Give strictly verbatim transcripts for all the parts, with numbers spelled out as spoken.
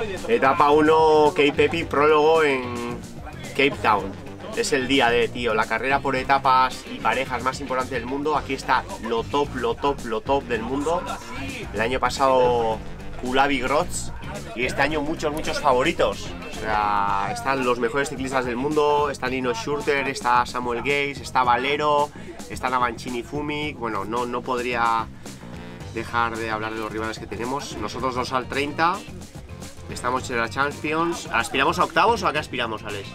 Etapa uno, Cape Epic, prólogo en Cape Town. Es el día de, tío, la carrera por etapas y parejas más importante del mundo. Aquí está lo top, lo top, lo top del mundo. El año pasado Kulavi Grots y este año muchos, muchos favoritos. O sea, están los mejores ciclistas del mundo, está Nino Schurter, está Samuel Gaze, está Valero, está Navancini Fumic. Bueno, no, no podría dejar de hablar de los rivales que tenemos. Nosotros dos al treinta, estamos en la Champions. ¿Aspiramos a octavos o a qué aspiramos, Alex?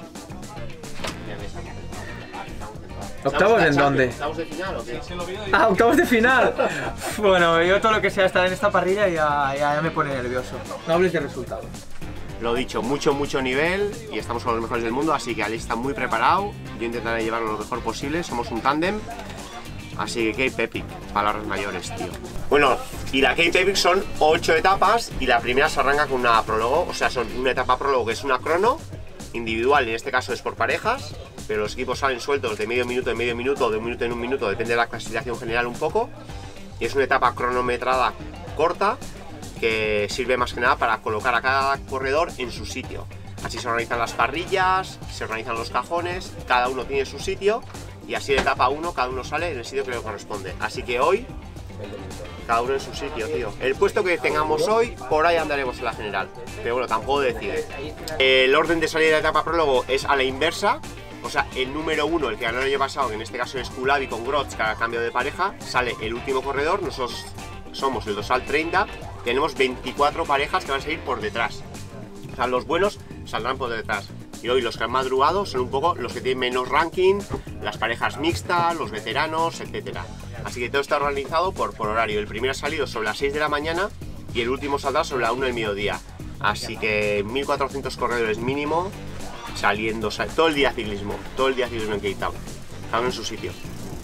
¿Octavos en dónde? ¿Octavos de final o qué? Ah, octavos de final. Bueno, yo todo lo que sea estar en esta parrilla ya, ya, ya me pone nervioso. No hables de resultados. Lo dicho, mucho, mucho nivel y estamos con los mejores del mundo, así que Alex está muy preparado. Yo intentaré llevarlo lo mejor posible, somos un tándem. Así que Cape Epic, palabras mayores, tío. Bueno, y la Cape Epic son ocho etapas y la primera se arranca con una prólogo, o sea, son una etapa prólogo que es una crono individual, en este caso es por parejas, pero los equipos salen sueltos de medio minuto en medio minuto o de un minuto en un minuto, depende de la clasificación general un poco. Y es una etapa cronometrada corta que sirve más que nada para colocar a cada corredor en su sitio. Así se organizan las parrillas, se organizan los cajones, cada uno tiene su sitio y así de etapa uno cada uno sale en el sitio que le corresponde. Así que hoy, cada uno en su sitio, tío. El puesto que tengamos hoy, por ahí andaremos en la general. Pero bueno, tampoco decide. El orden de salida de etapa prólogo es a la inversa. O sea, el número uno, el que ganó el año pasado, que en este caso es Kulavi con Grots, cada cambio de pareja, sale el último corredor. Nosotros somos el dos al treinta. Tenemos veinticuatro parejas que van a salir por detrás. O sea, los buenos saldrán por detrás. Y hoy los que han madrugado son un poco los que tienen menos ranking, las parejas mixtas, los veteranos, etcétera. Así que todo está organizado por, por horario. El primero ha salido sobre las seis de la mañana y el último saldrá sobre la una del mediodía. Así que mil cuatrocientos corredores mínimo saliendo, sal, todo el día ciclismo, todo el día ciclismo en Cape Town, cada uno en su sitio.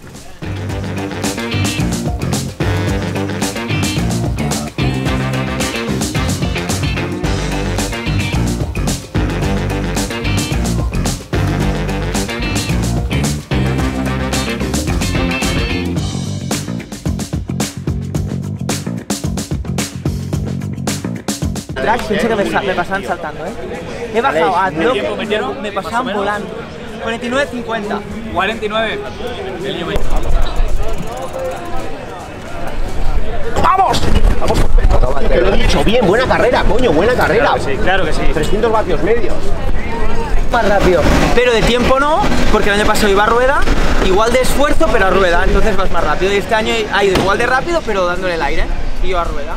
Pensé que me, me pasaban saltando, ¿eh? He bajado a bloque, me, me pasaban volando. cuarenta y nueve cincuenta. cuarenta y nueve. ¡Vamos! ¡Vamos! Te lo he dicho, bien, buena carrera, coño, buena carrera. Claro que sí, claro que sí. trescientos vatios medios. Más rápido. Pero de tiempo no, porque el año pasado iba a rueda, igual de esfuerzo, pero a rueda, entonces vas más rápido. Y este año ha ido igual de rápido, pero dándole el aire, y yo a rueda.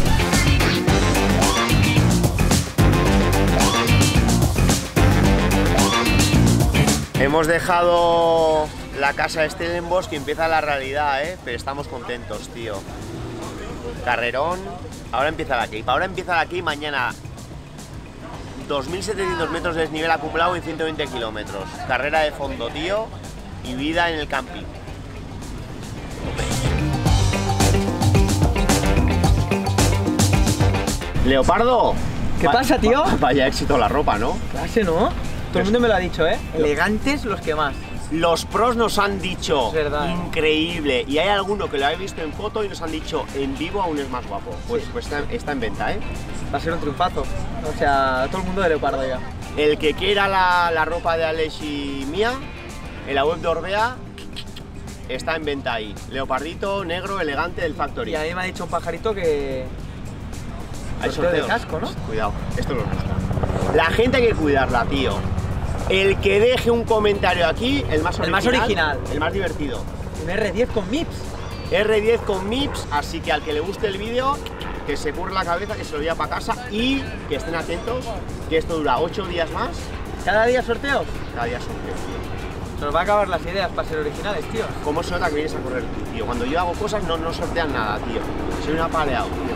Hemos dejado la casa de Stellenbosch, que empieza la realidad, ¿eh? Pero estamos contentos, tío. Carrerón. Ahora empieza la Cape. Ahora empieza la Cape mañana. dos mil setecientos metros de desnivel acumulado en ciento veinte kilómetros. Carrera de fondo, tío. Y vida en el camping. Leopardo. ¿Qué pasa, tío? Vaya éxito la ropa, ¿no? Clase, ¿no? Todo el mundo me lo ha dicho, ¿eh? Elegantes los que más. Los pros nos han dicho, es verdad, increíble. Y hay alguno que lo habéis visto en foto y nos han dicho, en vivo aún es más guapo. Pues, sí. pues está, está en venta, ¿eh? Va a ser un triunfazo. O sea, todo el mundo de Leopardo ya. El que quiera la, la ropa de Alex y mía, en la web de Orbea, está en venta ahí. Leopardito, negro, elegante del Factory. Y a mí me ha dicho un pajarito que... Hay sorteo de casco, ¿no? Cuidado, esto es lo nuestro. La gente hay que cuidarla, tío. El que deje un comentario aquí, el más original, el más, original. El más divertido. Un R diez con M I P S. R diez con M I P S, así que al que le guste el vídeo, que se curre la cabeza, que se lo lleve para casa y que estén atentos, que esto dura ocho días más. ¿Cada día sorteos? Cada día sorteos, tío. Se nos va a acabar las ideas para ser originales, tío. ¿Cómo se nota que vienes a correr tú, tío? Cuando yo hago cosas no, no sortean nada, tío. Soy un apaleado.